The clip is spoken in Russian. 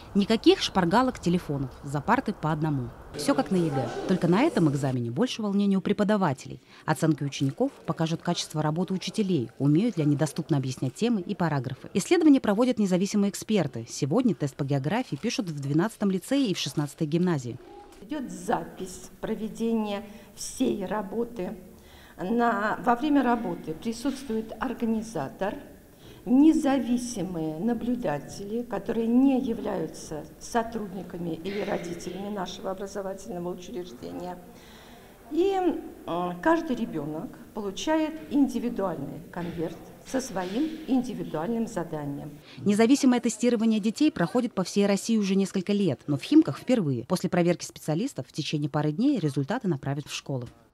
Никаких шпаргалок, телефонов, за парты по одному. Все как на ЕГЭ. Только на этом экзамене больше волнения у преподавателей. Оценки учеников покажут качество работы учителей, умеют ли они доступно объяснять темы и параграфы. Исследования проводят независимые эксперты. Сегодня тест по географии пишут в 12-м лицее и в 16-й гимназии. Идет запись проведения всей работы. Во время работы присутствует организатор, независимые наблюдатели, которые не являются сотрудниками или родителями нашего образовательного учреждения. И каждый ребенок получает индивидуальный конверт со своим индивидуальным заданием. Независимое тестирование детей проходит по всей России уже несколько лет, но в Химках впервые. После проверки специалистов в течение пары дней результаты направят в школы.